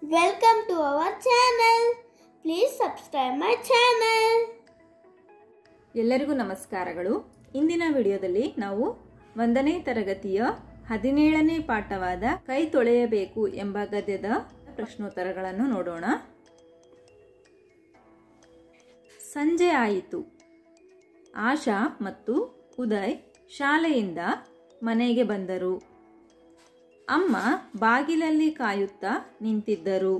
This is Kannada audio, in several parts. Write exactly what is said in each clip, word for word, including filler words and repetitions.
Welcome to our channel. Please subscribe my channel. ಎಲ್ಲರಿಗೂ ನಮಸ್ಕಾರಗಳು. ಇಂದಿನ ವಿಡಿಯೋದಲ್ಲಿ ನಾವು ಒಂದನೇ ತರಗತಿಯ ಹದಿನೇಳನೇ ಪಾಠವಾದ ಕೈ ತೊಳೆಯಬೇಕು ಎಂಬ ಗದ್ಯದ ಪ್ರಶ್ನೋತ್ತರಗಳನ್ನು ನೋಡೋಣ. ಸಂಜೆ ಆಯಿತು. ಆಶಾ ಮತ್ತು ಉದಯ್ ಶಾಲೆಯಿಂದ ಮನೆಗೆ ಬಂದರು. ಅಮ್ಮ ಬಾಗಿಲಲ್ಲಿ ಕಾಯುತ್ತಾ ನಿಂತಿದ್ದರು.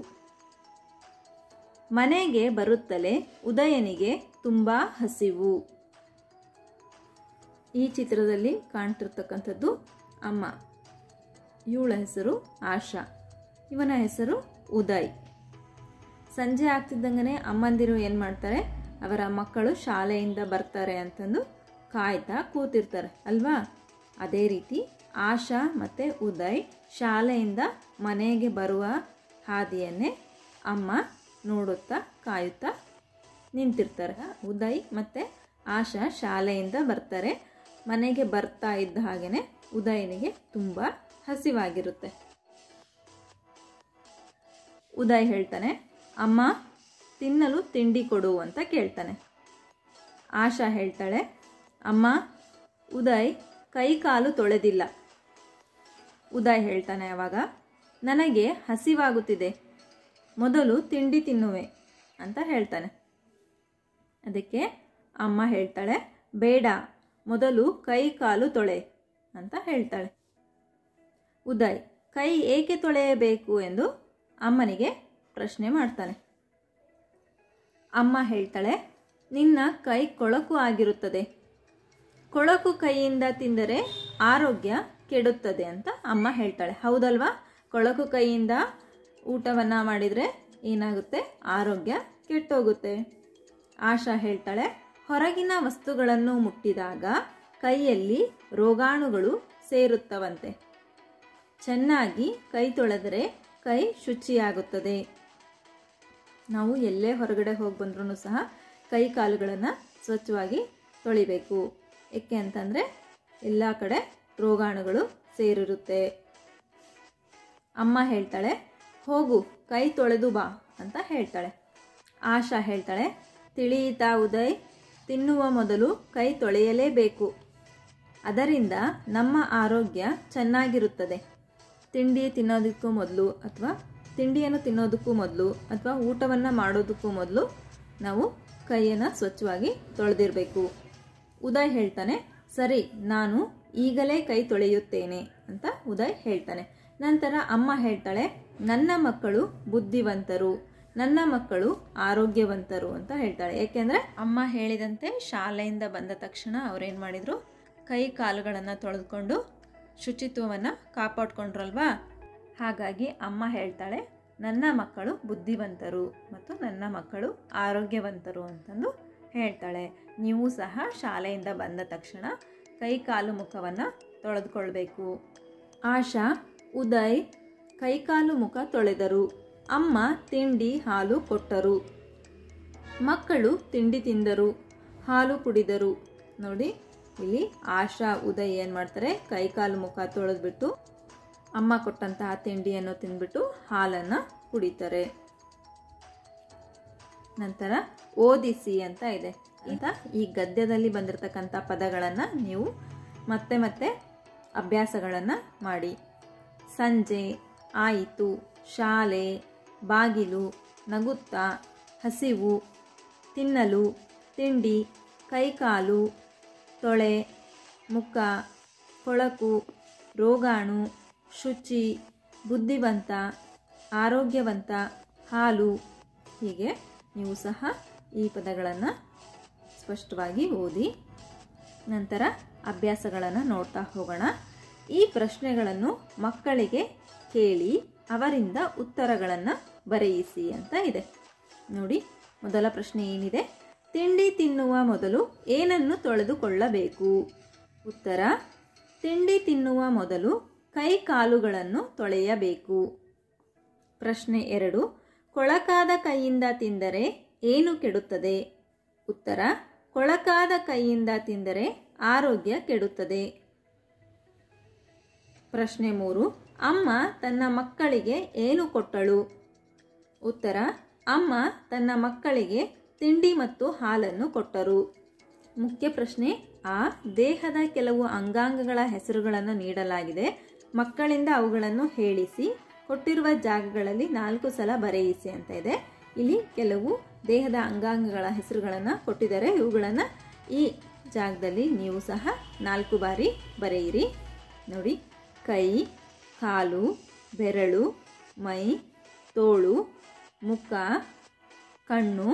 ಮನೆಗೆ ಬರುತ್ತಲೇ ಉದಯನಿಗೆ ತುಂಬ ಹಸಿವು. ಈ ಚಿತ್ರದಲ್ಲಿ ಕಾಣ್ತಿರ್ತಕ್ಕಂಥದ್ದು ಅಮ್ಮ. ಇವಳ ಹೆಸರು ಆಶಾ, ಇವನ ಹೆಸರು ಉದಯ್. ಸಂಜೆ ಆಗ್ತಿದ್ದಂಗೆ ಅಮ್ಮಂದಿರು ಏನು ಮಾಡ್ತಾರೆ, ಅವರ ಮಕ್ಕಳು ಶಾಲೆಯಿಂದ ಬರ್ತಾರೆ ಅಂತಂದು ಕಾಯ್ತಾ ಕೂತಿರ್ತಾರೆ ಅಲ್ವಾ. ಅದೇ ರೀತಿ ಆಶಾ ಮತ್ತು ಉದಯ್ ಶಾಲೆಯಿಂದ ಮನೆಗೆ ಬರುವ ಹಾದಿಯನ್ನೇ ಅಮ್ಮ ನೋಡುತ್ತಾ ಕಾಯುತ್ತಾ ನಿಂತಿರ್ತಾರೆ. ಉದಯ್ ಮತ್ತು ಆಶಾ ಶಾಲೆಯಿಂದ ಬರ್ತಾರೆ. ಮನೆಗೆ ಬರ್ತಾ ಇದ್ದ ಹಾಗೆಯೇ ಉದಯನಿಗೆ ತುಂಬ ಹಸಿವಾಗಿರುತ್ತೆ. ಉದಯ್ ಹೇಳ್ತಾನೆ, ಅಮ್ಮ ತಿನ್ನಲು ತಿಂಡಿ ಕೊಡು ಅಂತ ಕೇಳ್ತಾನೆ. ಆಶಾ ಹೇಳ್ತಾಳೆ, ಅಮ್ಮ ಉದಯ್ ಕೈ ಕಾಲು ತೊಳೆದಿಲ್ಲ. ಉದಯ್ ಹೇಳ್ತಾನೆ ಅವಾಗ, ನನಗೆ ಹಸಿವಾಗುತ್ತಿದೆ, ಮೊದಲು ತಿಂಡಿ ತಿನ್ನುವೆ ಅಂತ ಹೇಳ್ತಾನೆ. ಅದಕ್ಕೆ ಅಮ್ಮ ಹೇಳ್ತಾಳೆ, ಬೇಡ, ಮೊದಲು ಕೈ ಕಾಲು ತೊಳೆ ಅಂತ ಹೇಳ್ತಾಳೆ. ಉದಯ್ ಕೈ ಏಕೆ ತೊಳೆಯಬೇಕು ಎಂದು ಅಮ್ಮನಿಗೆ ಪ್ರಶ್ನೆ ಮಾಡ್ತಾನೆ. ಅಮ್ಮ ಹೇಳ್ತಾಳೆ, ನಿನ್ನ ಕೈ ಕೊಳಕು ಆಗಿರುತ್ತದೆ, ಕೊಳಕು ಕೈಯಿಂದ ತಿಂದರೆ ಆರೋಗ್ಯ ಕೆಡುತ್ತದೆ ಅಂತ ಅಮ್ಮ ಹೇಳ್ತಾಳೆ. ಹೌದಲ್ವಾ, ಕೊಳಕು ಕೈಯಿಂದ ಊಟವನ್ನು ಮಾಡಿದರೆ ಏನಾಗುತ್ತೆ, ಆರೋಗ್ಯ ಕೆಟ್ಟೋಗುತ್ತೆ. ಆಶಾ ಹೇಳ್ತಾಳೆ, ಹೊರಗಿನ ವಸ್ತುಗಳನ್ನು ಮುಟ್ಟಿದಾಗ ಕೈಯಲ್ಲಿ ರೋಗಾಣುಗಳು ಸೇರುತ್ತವಂತೆ, ಚೆನ್ನಾಗಿ ಕೈ ತೊಳೆದರೆ ಕೈ ಶುಚಿಯಾಗುತ್ತದೆ. ನಾವು ಎಲ್ಲೇ ಹೊರಗಡೆ ಹೋಗಿ ಬಂದ್ರೂ ಸಹ ಕೈ ಕಾಲುಗಳನ್ನು ಸ್ವಚ್ಛವಾಗಿ ತೊಳಿಬೇಕು. ಏಕೆ ಅಂತಂದರೆ ಎಲ್ಲ ಕಡೆ ರೋಗಾಣುಗಳು ಸೇರಿರುತ್ತೆ. ಅಮ್ಮ ಹೇಳ್ತಾಳೆ, ಹೋಗು ಕೈ ತೊಳೆದು ಬಾ ಅಂತ ಹೇಳ್ತಾಳೆ. ಆಶಾ ಹೇಳ್ತಾಳೆ, ತಿಳಿಯಿತಾ ಉದಯ್, ತಿನ್ನುವ ಮೊದಲು ಕೈ ತೊಳೆಯಲೇಬೇಕು, ಅದರಿಂದ ನಮ್ಮ ಆರೋಗ್ಯ ಚೆನ್ನಾಗಿರುತ್ತದೆ. ತಿಂಡಿ ತಿನ್ನೋದಕ್ಕೂ ಮೊದಲು ಅಥವಾ ತಿಂಡಿಯನ್ನು ತಿನ್ನೋದಕ್ಕೂ ಮೊದಲು ಅಥವಾ ಊಟವನ್ನು ಮಾಡೋದಕ್ಕೂ ಮೊದಲು ನಾವು ಕೈಯನ್ನು ಸ್ವಚ್ಛವಾಗಿ ತೊಳೆದಿರಬೇಕು. ಉದಯ್ ಹೇಳ್ತಾನೆ, ಸರಿ, ನಾನು ಈಗಲೇ ಕೈ ತೊಳೆಯುತ್ತೇನೆ ಅಂತ ಉದಯ್ ಹೇಳ್ತಾನೆ. ನಂತರ ಅಮ್ಮ ಹೇಳ್ತಾಳೆ, ನನ್ನ ಮಕ್ಕಳು ಬುದ್ಧಿವಂತರು, ನನ್ನ ಮಕ್ಕಳು ಆರೋಗ್ಯವಂತರು ಅಂತ ಹೇಳ್ತಾಳೆ. ಏಕೆಂದರೆ ಅಮ್ಮ ಹೇಳಿದಂತೆ ಶಾಲೆಯಿಂದ ಬಂದ ತಕ್ಷಣ ಅವ್ರೇನು ಮಾಡಿದರು, ಕೈ ಕಾಲುಗಳನ್ನು ತೊಳೆದುಕೊಂಡು ಶುಚಿತ್ವವನ್ನು ಕಾಪಾಡ್ಕೊಂಡ್ರಲ್ವಾ. ಹಾಗಾಗಿ ಅಮ್ಮ ಹೇಳ್ತಾಳೆ, ನನ್ನ ಮಕ್ಕಳು ಬುದ್ಧಿವಂತರು ಮತ್ತು ನನ್ನ ಮಕ್ಕಳು ಆರೋಗ್ಯವಂತರು ಅಂತಂದು ಹೇಳ್ತಾಳೆ. ನೀವು ಸಹ ಶಾಲೆಯಿಂದ ಬಂದ ತಕ್ಷಣ ಕೈ ಕಾಲು ಮುಖವನ್ನು ತೊಳೆದುಕೊಳ್ಬೇಕು. ಆಶಾ ಉದಯ್ ಕೈಕಾಲು ಮುಖ ತೊಳೆದರು. ಅಮ್ಮ ತಿಂಡಿ ಹಾಲು ಕೊಟ್ಟರು. ಮಕ್ಕಳು ತಿಂಡಿ ತಿಂದರು, ಹಾಲು ಕುಡಿದರು. ನೋಡಿ, ಇಲ್ಲಿ ಆಶಾ ಉದಯ್ ಏನು ಮಾಡ್ತಾರೆ, ಕೈಕಾಲು ಮುಖ ತೊಳೆದ್ಬಿಟ್ಟು ಅಮ್ಮ ಕೊಟ್ಟಂತಹ ತಿಂಡಿಯನ್ನು ತಿಂದ್ಬಿಟ್ಟು ಹಾಲನ್ನು ಕುಡಿತಾರೆ. ನಂತರ ಓದಿಸಿ ಅಂತ ಇದೆ ಅಂತ ಈ ಗದ್ಯದಲ್ಲಿ ಬಂದಿರತಕ್ಕಂಥ ಪದಗಳನ್ನು ನೀವು ಮತ್ತೆ ಮತ್ತೆ ಅಭ್ಯಾಸಗಳನ್ನು ಮಾಡಿ. ಸಂಜೆ ಆಯಿತು, ಶಾಲೆ, ಬಾಗಿಲು, ನಗುತ್ತಾ, ಹಸಿವು, ತಿನ್ನಲು, ತಿಂಡಿ, ಕೈಕಾಲು, ತೊಳೆ, ಮುಖ, ಕೊಳಕು, ರೋಗಾಣು, ಶುಚಿ, ಬುದ್ಧಿವಂತ, ಆರೋಗ್ಯವಂತ, ಹಾಲು. ಹೀಗೆ ನೀವು ಸಹ ಈ ಪದಗಳನ್ನು ಸ್ಪಷ್ಟವಾಗಿ ಓದಿ. ನಂತರ ಅಭ್ಯಾಸಗಳನ್ನು ನೋಡ್ತಾ ಹೋಗೋಣ. ಈ ಪ್ರಶ್ನೆಗಳನ್ನು ಮಕ್ಕಳಿಗೆ ಕೇಳಿ ಅವರಿಂದ ಉತ್ತರಗಳನ್ನು ಬರೆಯಿಸಿ ಅಂತ ಇದೆ. ನೋಡಿ, ಮೊದಲ ಪ್ರಶ್ನೆ ಏನಿದೆ, ತಿಂಡಿ ತಿನ್ನುವ ಮೊದಲು ಏನನ್ನು ತೊಳೆದುಕೊಳ್ಳಬೇಕು? ಉತ್ತರ, ತಿಂಡಿ ತಿನ್ನುವ ಮೊದಲು ಕೈ ಕಾಲುಗಳನ್ನು ತೊಳೆಯಬೇಕು. ಪ್ರಶ್ನೆ ಎರಡು, ಕೊಳಕಾದ ಕೈಯಿಂದ ತಿಂದರೆ ಏನು ಕೆಡುತ್ತದೆ? ಉತ್ತರ, ಕೊಳಕಾದ ಕೈಯಿಂದ ತಿಂದರೆ ಆರೋಗ್ಯ ಕೆಡುತ್ತದೆ. ಪ್ರಶ್ನೆ ಮೂರು, ಅಮ್ಮ ತನ್ನ ಮಕ್ಕಳಿಗೆ ಏನು ಕೊಟ್ಟಳು? ಉತ್ತರ: ಅಮ್ಮ ತನ್ನ ಮಕ್ಕಳಿಗೆ ತಿಂಡಿ ಮತ್ತು ಹಾಲನ್ನು ಕೊಟ್ಟರು. ಮುಖ್ಯ ಪ್ರಶ್ನೆ: ಆ ದೇಹದ ಕೆಲವು ಅಂಗಾಂಗಗಳ ಹೆಸರುಗಳನ್ನು ನೀಡಲಾಗಿದೆ. ಮಕ್ಕಳಿಂದ ಅವುಗಳನ್ನು ಹೇಳಿಸಿ ಕೊಟ್ಟಿರುವ ಜಾಗಗಳಲ್ಲಿ ನಾಲ್ಕು ಸಲ ಬರೆಯಿಸಿ ಅಂತ ಇದೆ. ಇಲ್ಲಿ ಕೆಲವು ದೇಹದ ಅಂಗಾಂಗಗಳ ಹೆಸರುಗಳನ್ನು ಕೊಟ್ಟಿದ್ದಾರೆ. ಇವುಗಳನ್ನು ಈ ಜಾಗದಲ್ಲಿ ನೀವು ಸಹ ನಾಲ್ಕು ಬಾರಿ ಬರೆಯಿರಿ. ನೋಡಿ: ಕೈ, ಕಾಲು, ಬೆರಳು, ಮೈ, ತೋಳು, ಮುಖ, ಕಣ್ಣು,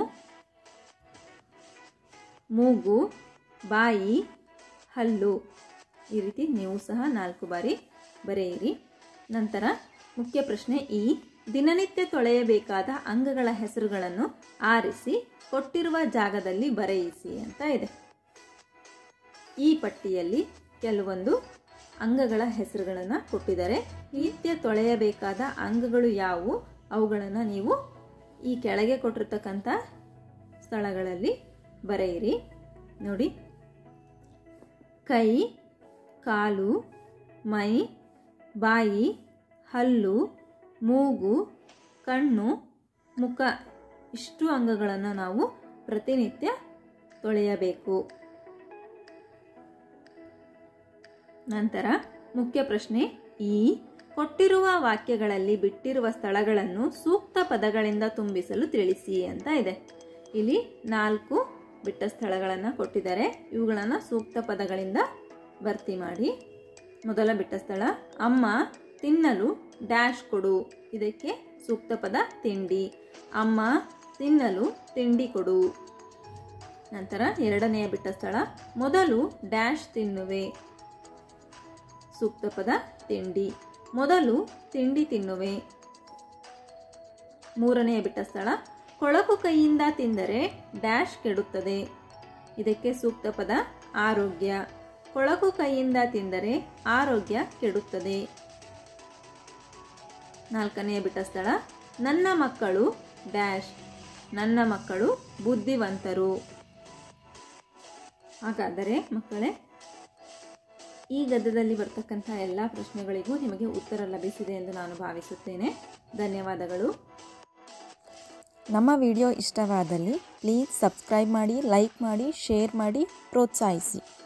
ಮೂಗು, ಬಾಯಿ, ಹಲ್ಲು. ಈ ರೀತಿ ನೀವು ಸಹ ನಾಲ್ಕು ಬಾರಿ ಬರೆಯಿರಿ. ನಂತರ ಮುಖ್ಯ ಪ್ರಶ್ನೆ: ಈ ದಿನನಿತ್ಯ ತೊಳೆಯಬೇಕಾದ ಅಂಗಗಳ ಹೆಸರುಗಳನ್ನು ಆರಿಸಿ ಕೊಟ್ಟಿರುವ ಜಾಗದಲ್ಲಿ ಬರೆಯಿಸಿ ಅಂತ ಇದೆ. ಈ ಪಟ್ಟಿಯಲ್ಲಿ ಕೆಲವೊಂದು ಅಂಗಗಳ ಹೆಸರುಗಳನ್ನು ಕೊಟ್ಟಿದ್ದಾರೆ. ನಿತ್ಯ ತೊಳೆಯಬೇಕಾದ ಅಂಗಗಳು ಯಾವುವು ಅವುಗಳನ್ನು ನೀವು ಈ ಕೆಳಗೆ ಕೊಟ್ಟಿರ್ತಕ್ಕಂಥ ಸ್ಥಳಗಳಲ್ಲಿ ಬರೆಯಿರಿ. ನೋಡಿ: ಕೈ, ಕಾಲು, ಮೈ, ಬಾಯಿ, ಹಲ್ಲು, ಮೂಗು, ಕಣ್ಣು, ಮುಖ. ಇಷ್ಟು ಅಂಗಗಳನ್ನು ನಾವು ಪ್ರತಿನಿತ್ಯ ತೊಳೆಯಬೇಕು. ನಂತರ ಮುಖ್ಯ ಪ್ರಶ್ನೆ: ಈ ಕೊಟ್ಟಿರುವ ವಾಕ್ಯಗಳಲ್ಲಿ ಬಿಟ್ಟಿರುವ ಸ್ಥಳಗಳನ್ನು ಸೂಕ್ತ ಪದಗಳಿಂದ ತುಂಬಿಸಲು ತಿಳಿಸಿ ಅಂತ ಇದೆ. ಇಲ್ಲಿ ನಾಲ್ಕು ಬಿಟ್ಟ ಸ್ಥಳಗಳನ್ನು ಕೊಟ್ಟಿದ್ದಾರೆ. ಇವುಗಳನ್ನು ಸೂಕ್ತ ಪದಗಳಿಂದ ಭರ್ತಿ ಮಾಡಿ. ಮೊದಲ ಬಿಟ್ಟ ಸ್ಥಳ: ಅಮ್ಮ ತಿನ್ನಲು ಡ್ಯಾಶ್ ಕೊಡು. ಇದಕ್ಕೆ ಸೂಕ್ತ ಪದ ತಿಂಡಿ. ಅಮ್ಮ ತಿನ್ನಲು ತಿಂಡಿ ಕೊಡು. ನಂತರ ಎರಡನೆಯ ಬಿಟ್ಟ ಸ್ಥಳ: ಮೊದಲು ಡ್ಯಾಶ್ ತಿನ್ನುವೆ. ಸೂಕ್ತ ಪದ ತಿಂಡಿ. ಮೊದಲು ತಿಂಡಿ ತಿನ್ನುವೆ. ಮೂರನೆಯ ಬಿಟ್ಟ ಸ್ಥಳ: ಕೊಳಕು ಕೈಯಿಂದ ತಿಂದರೆ ಡ್ಯಾಶ್ ಕೆಡುತ್ತದೆ. ಇದಕ್ಕೆ ಸೂಕ್ತ ಪದ ಆರೋಗ್ಯ. ಕೊಳಕು ಕೈಯಿಂದ ತಿಂದರೆ ಆರೋಗ್ಯ ಕೆಡುತ್ತದೆ. ನಾಲ್ಕನೆಯ ಬಿಟ್ಟ ಸ್ಥಳ: ನನ್ನ ಮಕ್ಕಳು ಡ್ಯಾಶ್. ನನ್ನ ಮಕ್ಕಳು ಬುದ್ಧಿವಂತರು. ಹಾಗಾದರೆ ಮಕ್ಕಳೇ, ಈ ಗದ್ಯದಲ್ಲಿ ಬರ್ತಕ್ಕಂಥ ಎಲ್ಲ ಪ್ರಶ್ನೆಗಳಿಗೂ ನಿಮಗೆ ಉತ್ತರ ಲಭಿಸಿದೆ ಎಂದು ನಾನು ಭಾವಿಸುತ್ತೇನೆ. ಧನ್ಯವಾದಗಳು. ನಮ್ಮ ವಿಡಿಯೋ ಇಷ್ಟವಾದಲ್ಲಿ ಪ್ಲೀಸ್ ಸಬ್ಸ್ಕ್ರೈಬ್ ಮಾಡಿ, ಲೈಕ್ ಮಾಡಿ, ಶೇರ್ ಮಾಡಿ, ಪ್ರೋತ್ಸಾಹಿಸಿ.